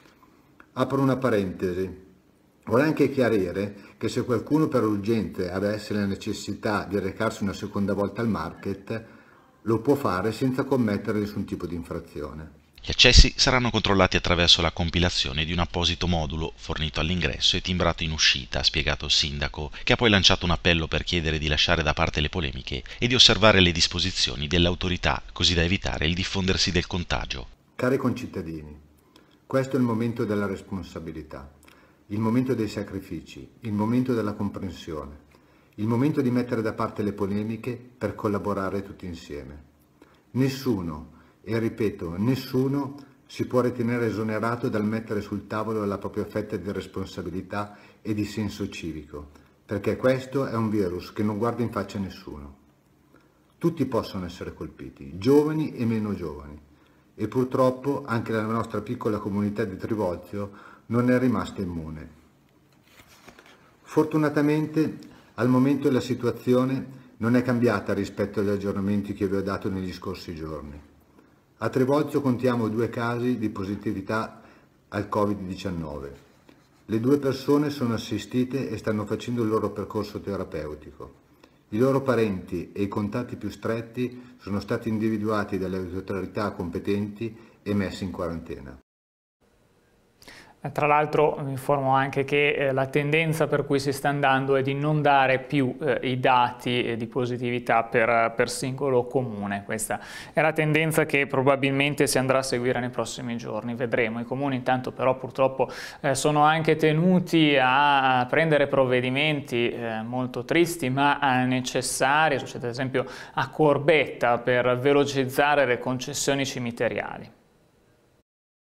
Apro una parentesi. Vorrei anche chiarire che se qualcuno per urgenze avesse la necessità di recarsi una seconda volta al market, lo può fare senza commettere nessun tipo di infrazione. Gli accessi saranno controllati attraverso la compilazione di un apposito modulo fornito all'ingresso e timbrato in uscita, ha spiegato il sindaco, che ha poi lanciato un appello per chiedere di lasciare da parte le polemiche e di osservare le disposizioni delle autorità, così da evitare il diffondersi del contagio. Cari concittadini, questo è il momento della responsabilità, il momento dei sacrifici, il momento della comprensione, il momento di mettere da parte le polemiche per collaborare tutti insieme. Nessuno, e ripeto, nessuno si può ritenere esonerato dal mettere sul tavolo la propria fetta di responsabilità e di senso civico, perché questo è un virus che non guarda in faccia a nessuno. Tutti possono essere colpiti, giovani e meno giovani, e purtroppo anche la nostra piccola comunità di Trivolzio non è rimasta immune. Fortunatamente al momento la situazione non è cambiata rispetto agli aggiornamenti che vi ho dato negli scorsi giorni. A Trivolzio contiamo 2 casi di positività al Covid-19. Le 2 persone sono assistite e stanno facendo il loro percorso terapeutico. I loro parenti e i contatti più stretti sono stati individuati dalle autorità competenti e messi in quarantena. Tra l'altro vi informo anche che la tendenza per cui si sta andando è di non dare più i dati di positività per singolo comune. Questa è la tendenza che probabilmente si andrà a seguire nei prossimi giorni, vedremo. I comuni intanto però purtroppo sono anche tenuti a prendere provvedimenti molto tristi ma necessari. Succede ad esempio a Corbetta per velocizzare le concessioni cimiteriali.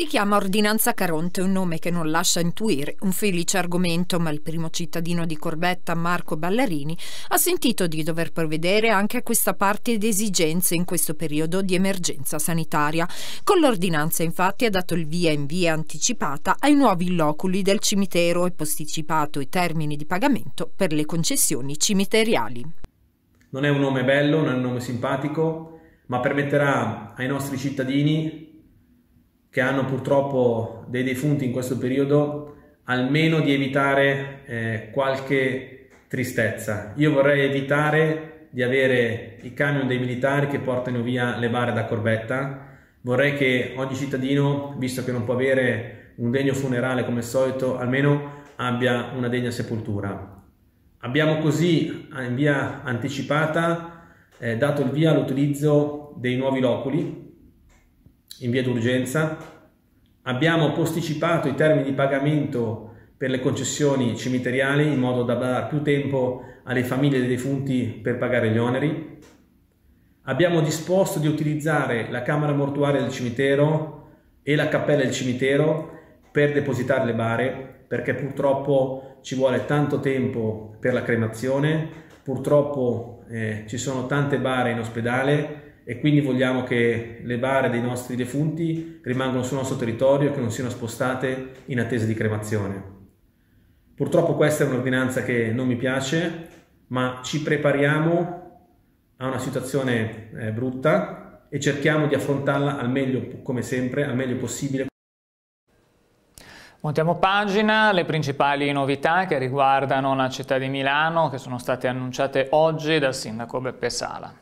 Si chiama Ordinanza Caronte, un nome che non lascia intuire un felice argomento, ma il primo cittadino di Corbetta, Marco Ballarini, ha sentito di dover provvedere anche a questa parte di esigenze in questo periodo di emergenza sanitaria. Con l'ordinanza infatti ha dato il via in via anticipata ai nuovi loculi del cimitero e posticipato i termini di pagamento per le concessioni cimiteriali. Non è un nome bello, non è un nome simpatico, ma permetterà ai nostri cittadini che hanno purtroppo dei defunti in questo periodo almeno di evitare qualche tristezza. Io vorrei evitare di avere i camion dei militari che portano via le bare da Corbetta. Vorrei che ogni cittadino, visto che non può avere un degno funerale come al solito, almeno abbia una degna sepoltura. Abbiamo così in via anticipata dato il via all'utilizzo dei nuovi loculi in via d'urgenza. Abbiamo posticipato i termini di pagamento per le concessioni cimiteriali in modo da dare più tempo alle famiglie dei defunti per pagare gli oneri. Abbiamo disposto di utilizzare la camera mortuaria del cimitero e la cappella del cimitero per depositare le bare, perché purtroppo ci vuole tanto tempo per la cremazione, purtroppo ci sono tante bare in ospedale e quindi vogliamo che le bare dei nostri defunti rimangano sul nostro territorio e che non siano spostate in attesa di cremazione. Purtroppo questa è un'ordinanza che non mi piace, ma ci prepariamo a una situazione brutta e cerchiamo di affrontarla al meglio, come sempre, al meglio possibile. Montiamo pagina, le principali novità che riguardano la città di Milano che sono state annunciate oggi dal sindaco Beppe Sala.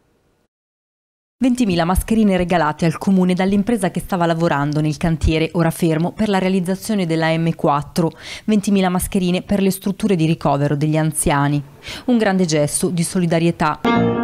20.000 mascherine regalate al comune dall'impresa che stava lavorando nel cantiere ora fermo per la realizzazione della M4. 20.000 mascherine per le strutture di ricovero degli anziani. Un grande gesto di solidarietà.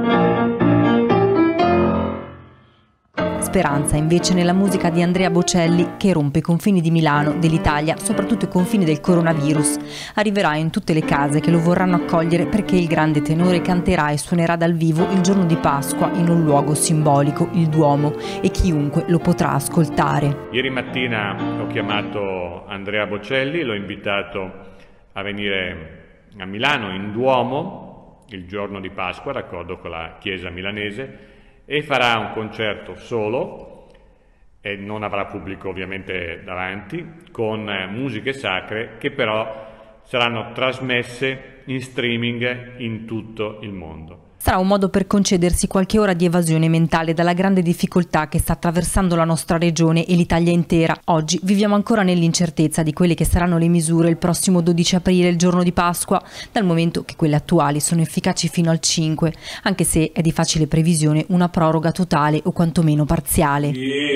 Speranza invece nella musica di Andrea Bocelli che rompe i confini di Milano, dell'Italia, soprattutto i confini del coronavirus. Arriverà in tutte le case che lo vorranno accogliere perché il grande tenore canterà e suonerà dal vivo il giorno di Pasqua in un luogo simbolico, il Duomo, e chiunque lo potrà ascoltare. Ieri mattina ho chiamato Andrea Bocelli, l'ho invitato a venire a Milano in Duomo il giorno di Pasqua, d'accordo con la Chiesa milanese, e farà un concerto solo e non avrà pubblico ovviamente davanti, con musiche sacre che però saranno trasmesse in streaming in tutto il mondo. Sarà un modo per concedersi qualche ora di evasione mentale dalla grande difficoltà che sta attraversando la nostra regione e l'Italia intera. Oggi viviamo ancora nell'incertezza di quelle che saranno le misure il prossimo 12 aprile, il giorno di Pasqua, dal momento che quelle attuali sono efficaci fino al 5, anche se è di facile previsione una proroga totale o quantomeno parziale.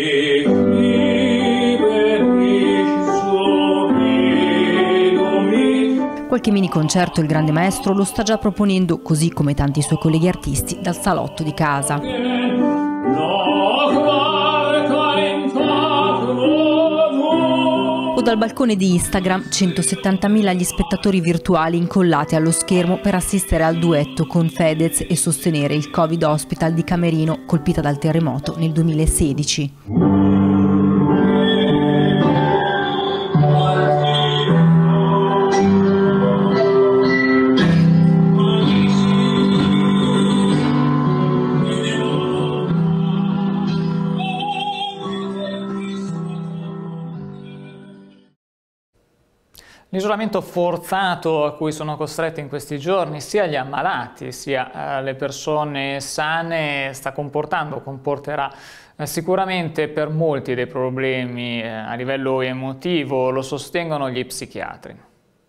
Qualche mini concerto il grande maestro lo sta già proponendo, così come tanti suoi colleghi artisti, dal salotto di casa. O dal balcone di Instagram, 170.000 gli spettatori virtuali incollati allo schermo per assistere al duetto con Fedez e sostenere il Covid Hospital di Camerino, colpita dal terremoto nel 2016. L'isolamento forzato a cui sono costretti in questi giorni sia gli ammalati sia le persone sane comporterà sicuramente per molti dei problemi a livello emotivo, lo sostengono gli psichiatri.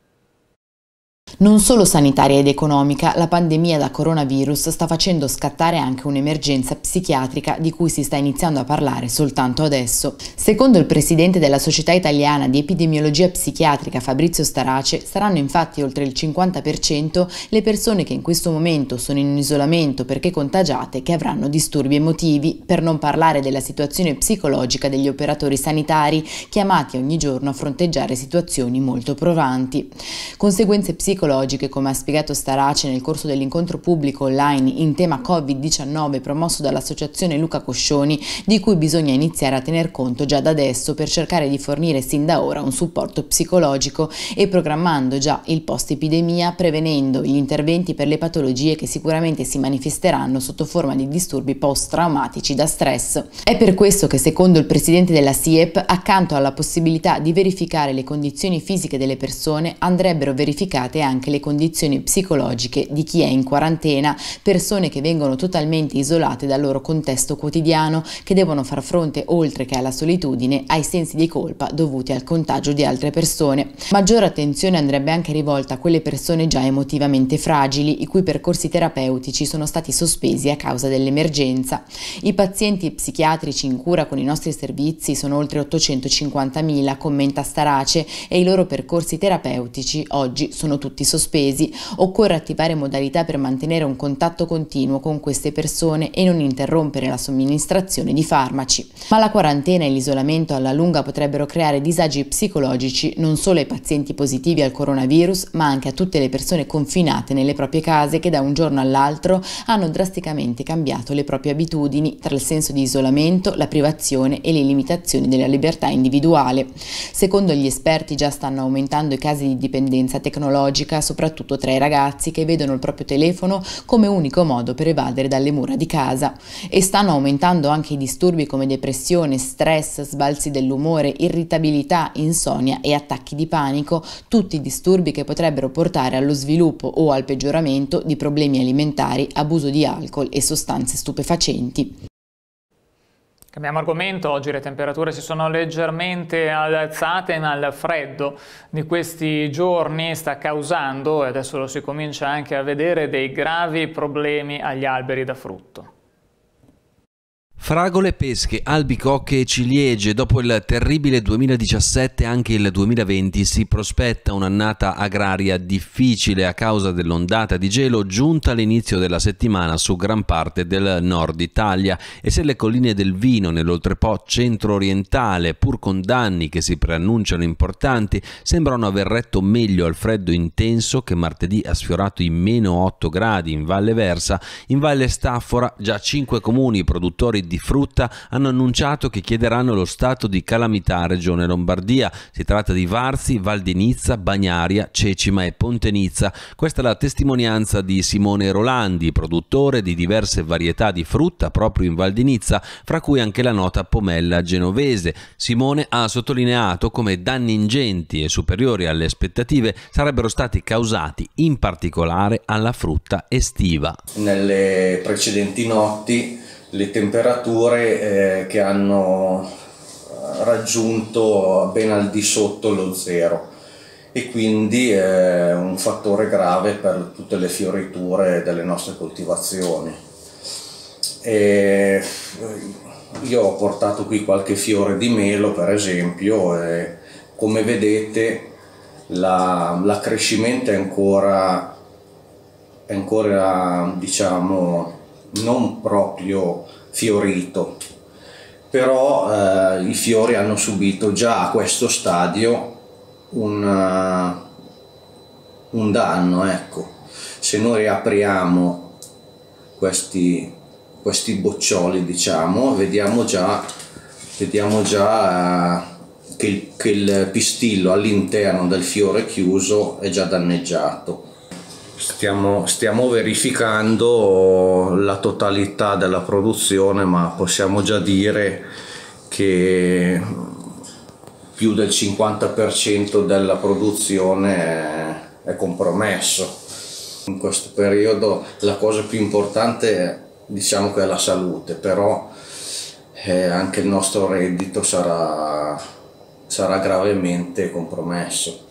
Non solo sanitaria ed economica, la pandemia da coronavirus sta facendo scattare anche un'emergenza psichiatrica di cui si sta iniziando a parlare soltanto adesso. Secondo il presidente della Società Italiana di Epidemiologia Psichiatrica Fabrizio Starace, saranno infatti oltre il 50% le persone che in questo momento sono in isolamento perché contagiate che avranno disturbi emotivi, per non parlare della situazione psicologica degli operatori sanitari chiamati ogni giorno a fronteggiare situazioni molto provanti. Conseguenze psicologiche psicologiche, come ha spiegato Starace nel corso dell'incontro pubblico online in tema Covid-19 promosso dall'associazione Luca Coscioni, di cui bisogna iniziare a tener conto già da adesso per cercare di fornire sin da ora un supporto psicologico e programmando già il post-epidemia, prevenendo gli interventi per le patologie che sicuramente si manifesteranno sotto forma di disturbi post-traumatici da stress. È per questo che, secondo il presidente della SIEP, accanto alla possibilità di verificare le condizioni fisiche delle persone, andrebbero verificate anche le condizioni psicologiche di chi è in quarantena, persone che vengono totalmente isolate dal loro contesto quotidiano, che devono far fronte, oltre che alla solitudine, ai sensi di colpa dovuti al contagio di altre persone. Maggiore attenzione andrebbe anche rivolta a quelle persone già emotivamente fragili, i cui percorsi terapeutici sono stati sospesi a causa dell'emergenza. I pazienti psichiatrici in cura con i nostri servizi sono oltre 850.000, commenta Starace, e i loro percorsi terapeutici oggi sono tutti sospesi. Occorre attivare modalità per mantenere un contatto continuo con queste persone e non interrompere la somministrazione di farmaci. Ma la quarantena e l'isolamento alla lunga potrebbero creare disagi psicologici non solo ai pazienti positivi al coronavirus, ma anche a tutte le persone confinate nelle proprie case, che da un giorno all'altro hanno drasticamente cambiato le proprie abitudini tra il senso di isolamento, la privazione e le limitazioni della libertà individuale. Secondo gli esperti già stanno aumentando i casi di dipendenza tecnologica, soprattutto tra i ragazzi, che vedono il proprio telefono come unico modo per evadere dalle mura di casa. E stanno aumentando anche i disturbi come depressione, stress, sbalzi dell'umore, irritabilità, insonnia e attacchi di panico, tutti disturbi che potrebbero portare allo sviluppo o al peggioramento di problemi alimentari, abuso di alcol e sostanze stupefacenti. Cambiamo argomento, oggi le temperature si sono leggermente alzate, ma il freddo di questi giorni sta causando, e adesso lo si comincia anche a vedere, dei gravi problemi agli alberi da frutto. Fragole, pesche, albicocche e ciliegie. Dopo il terribile 2017 anche il 2020 si prospetta un'annata agraria difficile a causa dell'ondata di gelo giunta all'inizio della settimana su gran parte del nord Italia, e se le colline del Vino nell'Oltrepò centro-orientale, pur con danni che si preannunciano importanti, sembrano aver retto meglio al freddo intenso che martedì ha sfiorato i -8 gradi in Valle Versa, in Valle Staffora già 5 comuni produttori di frutta hanno annunciato che chiederanno lo stato di calamità Regione Lombardia. Si tratta di Varzi, Val di Nizza, Bagnaria, Cecima e Pontenizza. Questa è la testimonianza di Simone Rolandi, produttore di diverse varietà di frutta proprio in Val di Nizza, fra cui anche la nota pomella genovese. Simone ha sottolineato come danni ingenti e superiori alle aspettative sarebbero stati causati in particolare alla frutta estiva. Nelle precedenti notti le temperature che hanno raggiunto ben al di sotto lo zero, e quindi è un fattore grave per tutte le fioriture delle nostre coltivazioni. Io ho portato qui qualche fiore di melo, per esempio, e come vedete l'accrescimento è ancora diciamo non proprio fiorito, però i fiori hanno subito già a questo stadio un danno. Ecco, se noi riapriamo questi boccioli, diciamo, vediamo già che il pistillo all'interno del fiore chiuso è già danneggiato. Stiamo verificando la totalità della produzione, ma possiamo già dire che più del 50% della produzione è compromesso. In questo periodo la cosa più importante, diciamo, che è la salute, però anche il nostro reddito sarà gravemente compromesso.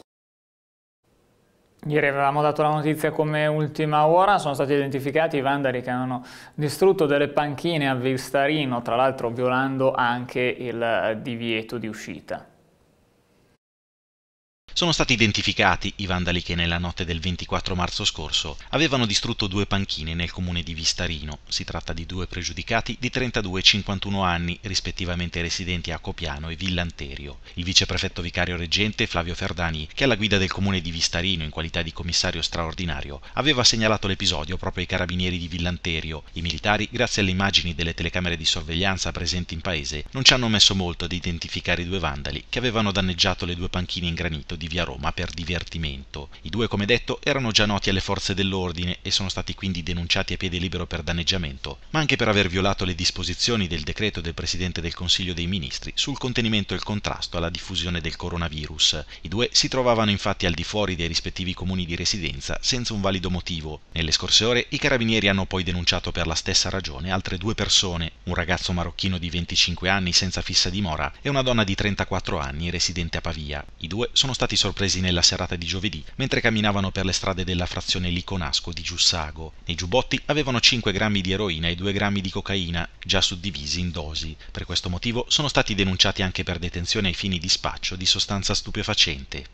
Ieri avevamo dato la notizia come ultima ora, sono stati identificati i vandali che hanno distrutto delle panchine a Vistarino, tra l'altro violando anche il divieto di uscita. Sono stati identificati i vandali che nella notte del 24 marzo scorso avevano distrutto 2 panchine nel comune di Vistarino. Si tratta di 2 pregiudicati di 32 e 51 anni, rispettivamente residenti a Copiano e Villanterio. Il viceprefetto vicario reggente Flavio Ferdani, che alla guida del comune di Vistarino in qualità di commissario straordinario, aveva segnalato l'episodio proprio ai carabinieri di Villanterio. I militari, grazie alle immagini delle telecamere di sorveglianza presenti in paese, non ci hanno messo molto ad identificare i 2 vandali che avevano danneggiato le 2 panchine in granito di via Roma per divertimento. I 2, come detto, erano già noti alle forze dell'ordine e sono stati quindi denunciati a piede libero per danneggiamento, ma anche per aver violato le disposizioni del decreto del Presidente del Consiglio dei Ministri sul contenimento e il contrasto alla diffusione del coronavirus. I 2 si trovavano infatti al di fuori dei rispettivi comuni di residenza senza un valido motivo. Nelle scorse ore i carabinieri hanno poi denunciato per la stessa ragione altre 2 persone, un ragazzo marocchino di 25 anni senza fissa dimora e una donna di 34 anni residente a Pavia. I 2 sono stati sorpresi nella serata di giovedì mentre camminavano per le strade della frazione Liconasco di Giussago. Nei giubbotti avevano 5 grammi di eroina e 2 grammi di cocaina, già suddivisi in dosi. Per questo motivo sono stati denunciati anche per detenzione ai fini di spaccio di sostanza stupefacente.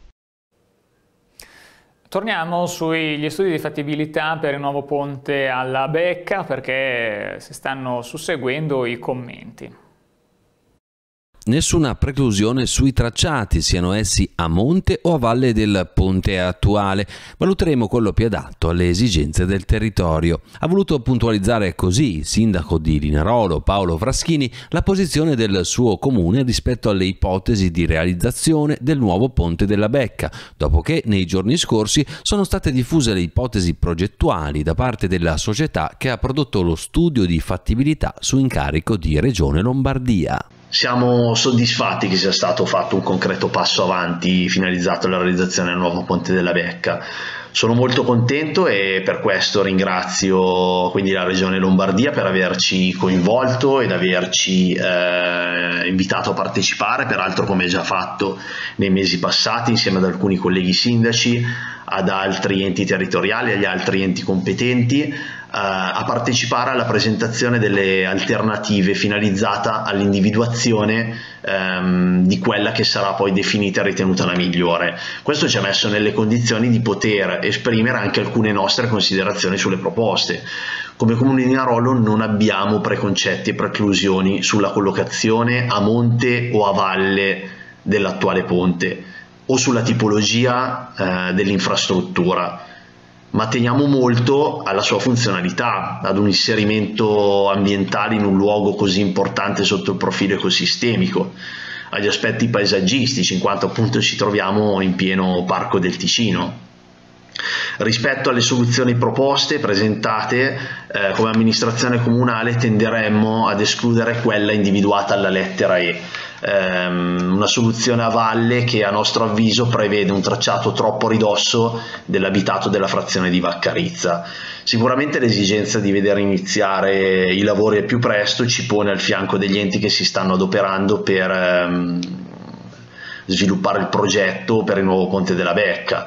Torniamo sugli studi di fattibilità per il nuovo ponte alla Becca, perché si stanno susseguendo i commenti. Nessuna preclusione sui tracciati, siano essi a monte o a valle del ponte attuale. Valuteremo quello più adatto alle esigenze del territorio. Ha voluto puntualizzare così il sindaco di Linarolo, Paolo Fraschini, la posizione del suo comune rispetto alle ipotesi di realizzazione del nuovo ponte della Becca, dopo che nei giorni scorsi sono state diffuse le ipotesi progettuali da parte della società che ha prodotto lo studio di fattibilità su incarico di Regione Lombardia. Siamo soddisfatti che sia stato fatto un concreto passo avanti finalizzato alla realizzazione del nuovo ponte della Becca. Sono molto contento e per questo ringrazio quindi la Regione Lombardia per averci coinvolto ed averci invitato a partecipare, peraltro come già fatto nei mesi passati insieme ad alcuni colleghi sindaci, ad altri enti territoriali, agli altri enti competenti, a partecipare alla presentazione delle alternative finalizzata all'individuazione di quella che sarà poi definita e ritenuta la migliore. Questo ci ha messo nelle condizioni di poter esprimere anche alcune nostre considerazioni sulle proposte. Come Comune di Linarolo non abbiamo preconcetti e preclusioni sulla collocazione a monte o a valle dell'attuale ponte o sulla tipologia dell'infrastruttura, ma teniamo molto alla sua funzionalità, ad un inserimento ambientale in un luogo così importante sotto il profilo ecosistemico, agli aspetti paesaggistici, in quanto appunto ci troviamo in pieno Parco del Ticino. Rispetto alle soluzioni proposte, presentate, come amministrazione comunale tenderemmo ad escludere quella individuata alla lettera E, una soluzione a valle che a nostro avviso prevede un tracciato troppo a ridosso dell'abitato della frazione di Vaccarizza. Sicuramente l'esigenza di vedere iniziare i lavori al più presto ci pone al fianco degli enti che si stanno adoperando per sviluppare il progetto per il nuovo ponte della Becca.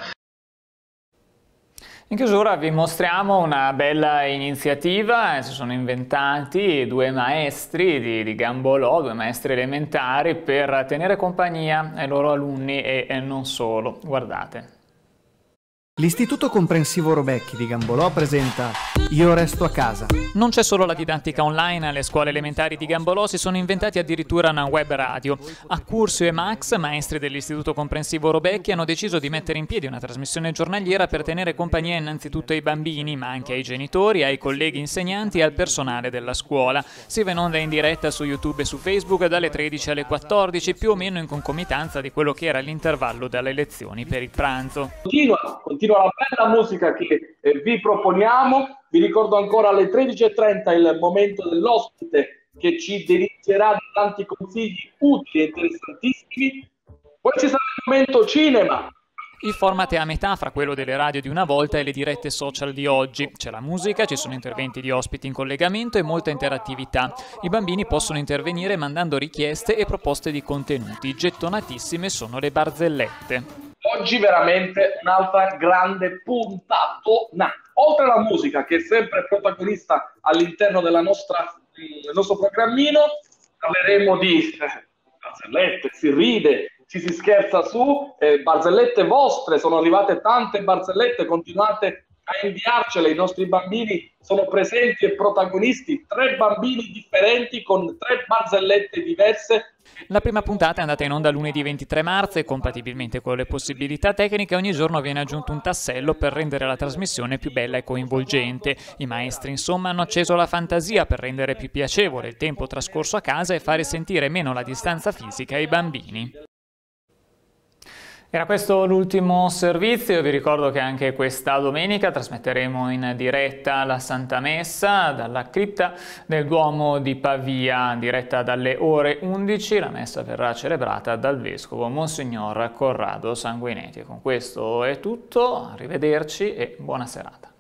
In chiusura vi mostriamo una bella iniziativa. Si sono inventati 2 maestri di Gambolò, 2 maestri elementari, per tenere compagnia ai loro alunni e non solo. Guardate. L'Istituto Comprensivo Robecchi di Gambolò presenta Io resto a casa. Non c'è solo la didattica online, alle scuole elementari di Gambolò si sono inventati addirittura una web radio. Accursio e Max, maestri dell'Istituto Comprensivo Robecchi, hanno deciso di mettere in piedi una trasmissione giornaliera per tenere compagnia innanzitutto ai bambini, ma anche ai genitori, ai colleghi insegnanti e al personale della scuola. Si va in onda in diretta su YouTube e su Facebook dalle 13 alle 14, più o meno in concomitanza di quello che era l'intervallo dalle lezioni per il pranzo. Continua la bella musica che vi proponiamo. Vi ricordo ancora alle 13:30 il momento dell'ospite che ci delizierà di tanti consigli utili e interessantissimi. Poi ci sarà il momento cinema. Il format è a metà fra quello delle radio di una volta e le dirette social di oggi. C'è la musica, ci sono interventi di ospiti in collegamento e molta interattività. I bambini possono intervenire mandando richieste e proposte di contenuti. Gettonatissime sono le barzellette. Oggi veramente un'altra grande puntatona. Oltre alla musica, che è sempre protagonista all'interno del nostro programmino, parleremo di barzellette, si ride, ci si scherza su, barzellette vostre, sono arrivate tante barzellette, continuate a inviarcele, i nostri bambini sono presenti e protagonisti, 3 bambini differenti con 3 barzellette diverse. La prima puntata è andata in onda lunedì 23 marzo e compatibilmente con le possibilità tecniche ogni giorno viene aggiunto un tassello per rendere la trasmissione più bella e coinvolgente. I maestri insomma hanno acceso la fantasia per rendere più piacevole il tempo trascorso a casa e fare sentire meno la distanza fisica ai bambini. Era questo l'ultimo servizio, vi ricordo che anche questa domenica trasmetteremo in diretta la Santa Messa dalla cripta del Duomo di Pavia, diretta dalle ore 11, la messa verrà celebrata dal Vescovo Monsignor Corrado Sanguinetti. Con questo è tutto, arrivederci e buona serata.